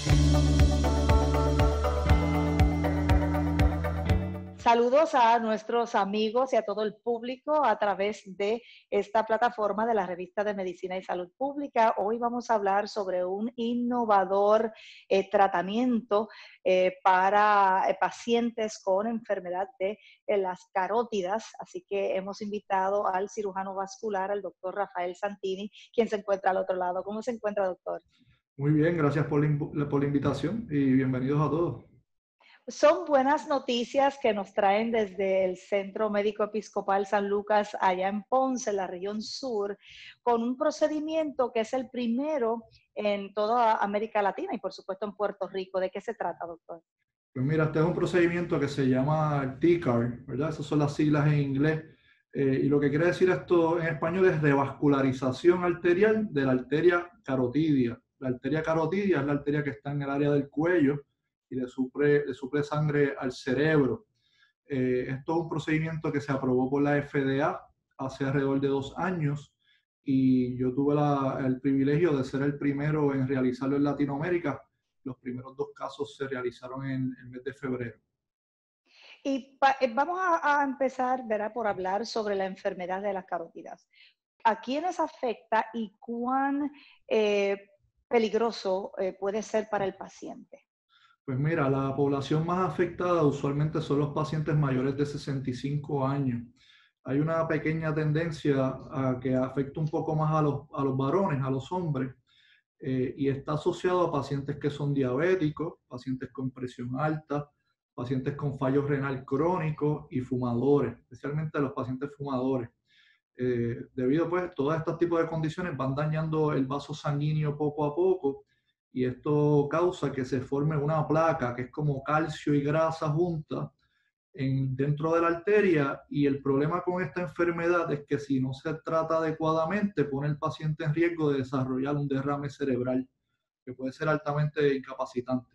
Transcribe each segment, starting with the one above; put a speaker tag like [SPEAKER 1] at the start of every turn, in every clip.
[SPEAKER 1] Saludos a nuestros amigos y a todo el público a través de esta plataforma de la Revista de Medicina y Salud Pública. Hoy vamos a hablar sobre un innovador tratamiento para pacientes con enfermedad de las carótidas. Así que hemos invitado al cirujano vascular, al doctor Rafael Santini, quien se encuentra al otro lado. ¿Cómo se encuentra, doctor?
[SPEAKER 2] Muy bien, gracias por la invitación y bienvenidos a todos.
[SPEAKER 1] Son buenas noticias que nos traen desde el Centro Médico Episcopal San Lucas, allá en Ponce, en la región sur, con un procedimiento que es el primero en toda América Latina y por supuesto en Puerto Rico. ¿De qué se trata, doctor?
[SPEAKER 2] Pues mira, este es un procedimiento que se llama TCAR, ¿verdad? Esas son las siglas en inglés. Y lo que quiere decir esto en español es revascularización arterial de la arteria carotidia. La arteria carotidia es la arteria que está en el área del cuello y le suple sangre al cerebro. Esto es un procedimiento que se aprobó por la FDA hace alrededor de 2 años y yo tuve el privilegio de ser el primero en realizarlo en Latinoamérica. Los primeros 2 casos se realizaron en el mes de febrero.
[SPEAKER 1] Y vamos a empezar, ¿verdad?, por hablar sobre la enfermedad de las carótidas. ¿A quiénes afecta y cuán peligroso puede ser para el paciente?
[SPEAKER 2] Pues mira, la población más afectada usualmente son los pacientes mayores de 65 años. Hay una pequeña tendencia a que afecta un poco más a los varones, a los hombres, y está asociado a pacientes que son diabéticos, pacientes con presión alta, pacientes con fallo renal crónico y fumadores, especialmente los pacientes fumadores. Debido pues a todos estos tipos de condiciones van dañando el vaso sanguíneo poco a poco y esto causa que se forme una placa que es como calcio y grasa juntas dentro de la arteria, y el problema con esta enfermedad es que si no se trata adecuadamente pone al paciente en riesgo de desarrollar un derrame cerebral que puede ser altamente incapacitante.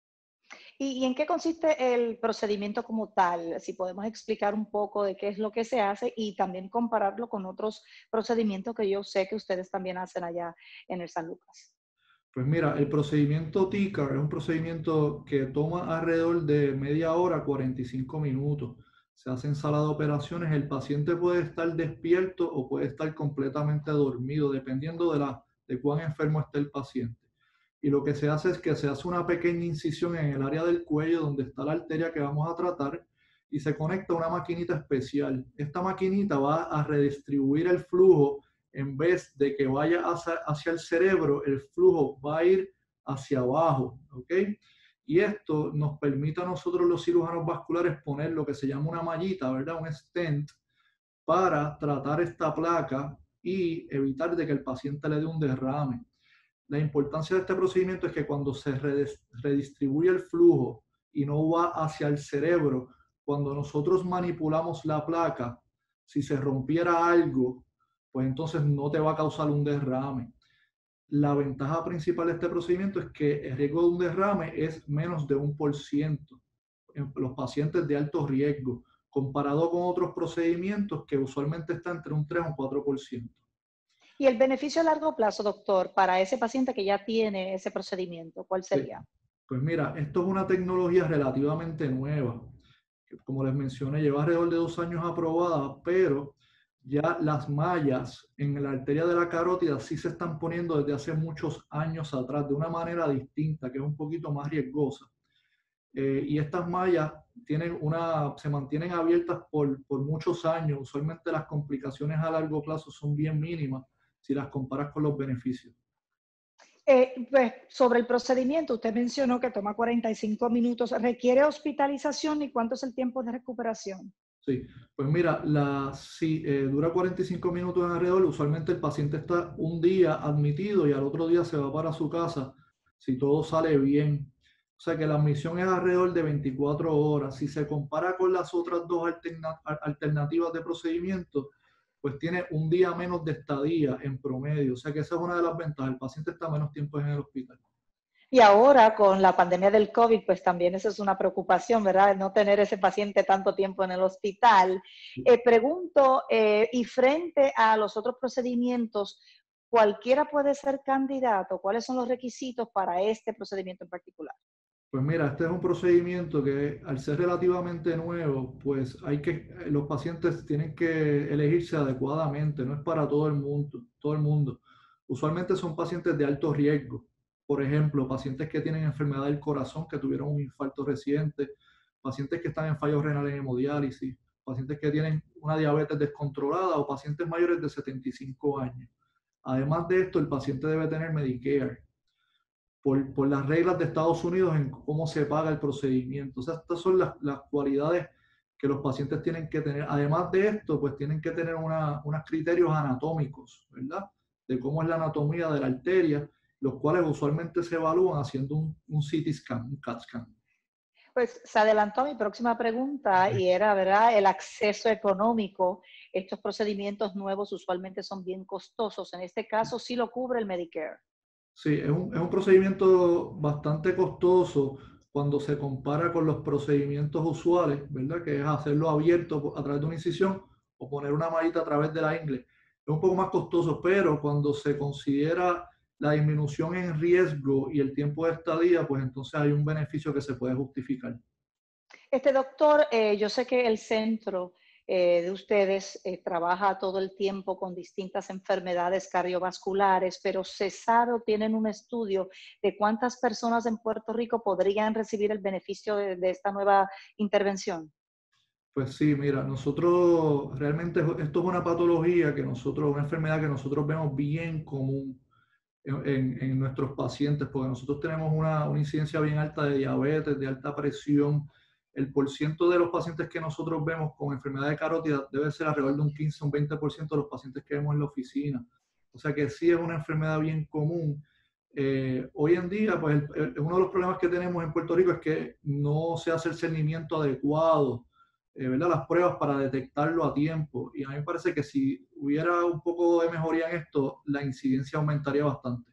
[SPEAKER 1] ¿Y en qué consiste el procedimiento como tal? Si podemos explicar un poco de qué es lo que se hace y también compararlo con otros procedimientos que yo sé que ustedes también hacen allá en el San Lucas.
[SPEAKER 2] Pues mira, el procedimiento TCAR es un procedimiento que toma alrededor de media hora, 45 minutos. Se hace en sala de operaciones, el paciente puede estar despierto o puede estar completamente dormido, dependiendo de cuán enfermo esté el paciente. Y lo que se hace es que se hace una pequeña incisión en el área del cuello donde está la arteria que vamos a tratar y se conecta a una maquinita especial. Esta maquinita va a redistribuir el flujo. En vez de que vaya hacia el cerebro, el flujo va a ir hacia abajo, ¿ok? Y esto nos permite a nosotros los cirujanos vasculares poner lo que se llama una mallita, ¿verdad? Un stent, para tratar esta placa y evitar de que el paciente le dé un derrame. La importancia de este procedimiento es que cuando se redistribuye el flujo y no va hacia el cerebro, cuando nosotros manipulamos la placa, si se rompiera algo, pues entonces no te va a causar un derrame. La ventaja principal de este procedimiento es que el riesgo de un derrame es menos de 1% en los pacientes de alto riesgo, comparado con otros procedimientos que usualmente está entre un 3 o un 4%.
[SPEAKER 1] ¿Y el beneficio a largo plazo, doctor, para ese paciente que ya tiene ese procedimiento, cuál
[SPEAKER 2] Sí.
[SPEAKER 1] sería?
[SPEAKER 2] Pues mira, esto es una tecnología relativamente nueva. Como les mencioné, lleva alrededor de 2 años aprobada, pero ya las mallas en la arteria de la carótida sí se están poniendo desde hace muchos años atrás, de una manera distinta, que es un poquito más riesgosa. Y estas mallas se mantienen abiertas por muchos años. Usualmente las complicaciones a largo plazo son bien mínimas si las comparas con los beneficios.
[SPEAKER 1] Pues sobre el procedimiento, usted mencionó que toma 45 minutos. ¿Requiere hospitalización y cuánto es el tiempo de recuperación?
[SPEAKER 2] Sí, pues mira, si dura 45 minutos en alrededor, usualmente el paciente está un día admitido y al otro día se va para su casa si todo sale bien. O sea que la admisión es alrededor de 24 horas. Si se compara con las otras 2 alternativas de procedimiento, pues tiene un día menos de estadía en promedio. O sea que esa es una de las ventajas. El paciente está menos tiempo en el hospital.
[SPEAKER 1] Y ahora con la pandemia del COVID, pues también eso es una preocupación, ¿verdad? No tener ese paciente tanto tiempo en el hospital. Pregunto, y frente a los otros procedimientos, ¿cualquiera puede ser candidato? ¿Cuáles son los requisitos para este procedimiento en particular?
[SPEAKER 2] Pues mira, este es un procedimiento que al ser relativamente nuevo, pues los pacientes tienen que elegirse adecuadamente, no es para todo el mundo, todo el mundo. Usualmente son pacientes de alto riesgo, por ejemplo, pacientes que tienen enfermedad del corazón, que tuvieron un infarto reciente, pacientes que están en fallos renales en hemodiálisis, pacientes que tienen una diabetes descontrolada o pacientes mayores de 75 años. Además de esto, el paciente debe tener Medicare por las reglas de Estados Unidos en cómo se paga el procedimiento. O sea, estas son las cualidades que los pacientes tienen que tener. Además de esto, pues tienen que tener unos criterios anatómicos, ¿verdad? De cómo es la anatomía de la arteria, los cuales usualmente se evalúan haciendo un CT scan, un CAT scan.
[SPEAKER 1] Pues se adelantó a mi próxima pregunta y era, ¿verdad?, el acceso económico. Estos procedimientos nuevos usualmente son bien costosos. En este caso sí lo cubre el Medicare.
[SPEAKER 2] Sí, es un procedimiento bastante costoso cuando se compara con los procedimientos usuales, ¿verdad? Que es hacerlo abierto a través de una incisión o poner una mallita a través de la ingle. Es un poco más costoso, pero cuando se considera la disminución en riesgo y el tiempo de estadía, pues entonces hay un beneficio que se puede justificar.
[SPEAKER 1] Este doctor, yo sé que el centro de ustedes trabaja todo el tiempo con distintas enfermedades cardiovasculares, pero se sabe o tienen un estudio de cuántas personas en Puerto Rico podrían recibir el beneficio de esta nueva intervención.
[SPEAKER 2] Pues sí, mira, nosotros realmente esto es una patología una enfermedad que nosotros vemos bien común en nuestros pacientes, porque nosotros tenemos una incidencia bien alta de diabetes, de alta presión. El porciento de los pacientes que nosotros vemos con enfermedad de carótida debe ser alrededor de un 15 o un 20% de los pacientes que vemos en la oficina. O sea que sí es una enfermedad bien común. Hoy en día, pues uno de los problemas que tenemos en Puerto Rico es que no se hace el cernimiento adecuado, ¿verdad? Las pruebas para detectarlo a tiempo. Y a mí me parece que si hubiera un poco de mejoría en esto, la incidencia aumentaría bastante.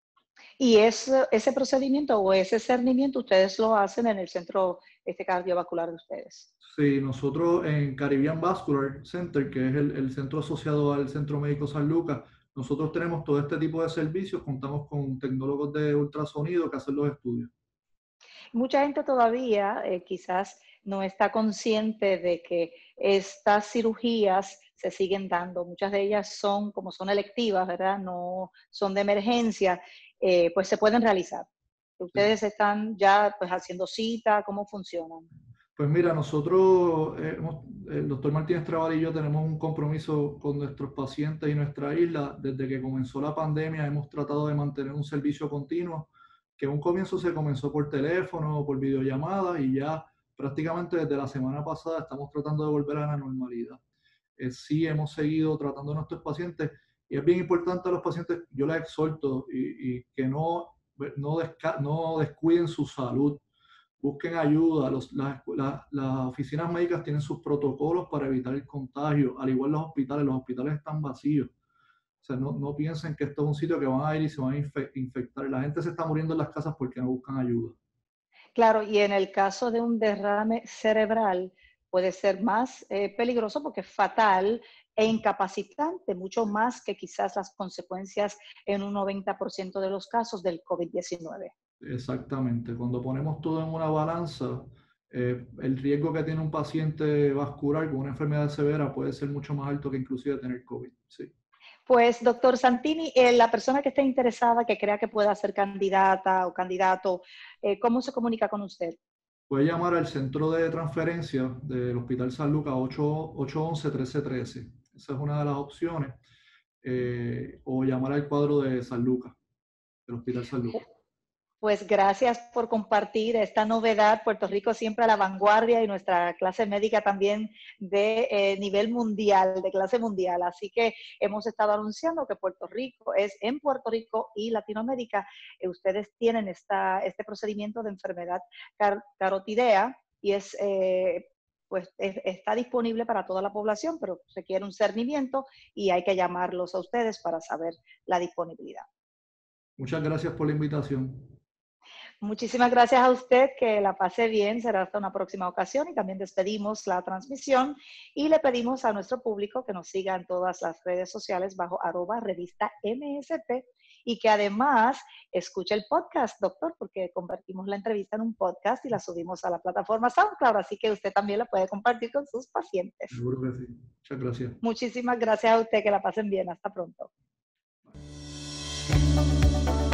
[SPEAKER 1] Y ese procedimiento o ese cernimiento ustedes lo hacen en el centro cardiovascular de ustedes.
[SPEAKER 2] Sí, nosotros en Caribbean Vascular Center, que es el centro asociado al Centro Médico San Lucas, nosotros tenemos todo este tipo de servicios, contamos con tecnólogos de ultrasonido que hacen los estudios.
[SPEAKER 1] Mucha gente todavía quizás no está consciente de que estas cirugías se siguen dando. Muchas de ellas son, como son electivas, ¿verdad? No son de emergencia, pues se pueden realizar. Ustedes están ya pues haciendo cita, ¿cómo funcionan?
[SPEAKER 2] Pues mira, nosotros, el doctor Martínez Trabal y yo tenemos un compromiso con nuestros pacientes y nuestra isla. Desde que comenzó la pandemia hemos tratado de mantener un servicio continuo, que en un comienzo se comenzó por teléfono, por videollamada y ya prácticamente desde la semana pasada estamos tratando de volver a la normalidad. Sí hemos seguido tratando a nuestros pacientes y es bien importante a los pacientes, yo les exhorto y que no descuiden su salud, busquen ayuda. Las oficinas médicas tienen sus protocolos para evitar el contagio, al igual los hospitales están vacíos. O sea, no piensen que esto es un sitio que van a ir y se van a infectar. La gente se está muriendo en las casas porque no buscan ayuda.
[SPEAKER 1] Claro, y en el caso de un derrame cerebral puede ser más peligroso porque es fatal e incapacitante, mucho más que quizás las consecuencias en un 90% de los casos del COVID-19.
[SPEAKER 2] Exactamente. Cuando ponemos todo en una balanza, el riesgo que tiene un paciente vascular con una enfermedad severa puede ser mucho más alto que inclusive tener COVID. Sí.
[SPEAKER 1] Pues, doctor Santini, la persona que esté interesada, que crea que pueda ser candidata o candidato, ¿cómo se comunica con usted?
[SPEAKER 2] Puede llamar al centro de transferencia del Hospital San Lucas 811-1313. Esa es una de las opciones. O llamar al cuadro de San Lucas, del Hospital San Lucas.
[SPEAKER 1] Pues gracias por compartir esta novedad. Puerto Rico siempre a la vanguardia y nuestra clase médica también de nivel mundial, de clase mundial. Así que hemos estado anunciando que Puerto Rico es en Puerto Rico y Latinoamérica. Ustedes tienen este procedimiento de enfermedad carotidea y está disponible para toda la población, pero requiere un cernimiento y hay que llamarlos a ustedes para saber la disponibilidad.
[SPEAKER 2] Muchas gracias por la invitación.
[SPEAKER 1] Muchísimas gracias a usted, que la pase bien, será hasta una próxima ocasión y también despedimos la transmisión y le pedimos a nuestro público que nos siga en todas las redes sociales bajo @revista MSP y que además escuche el podcast, doctor, porque convertimos la entrevista en un podcast y la subimos a la plataforma SoundCloud, así que usted también la puede compartir con sus pacientes.
[SPEAKER 2] Seguro que sí. Muchas gracias.
[SPEAKER 1] Muchísimas gracias a usted, que la pasen bien, hasta pronto.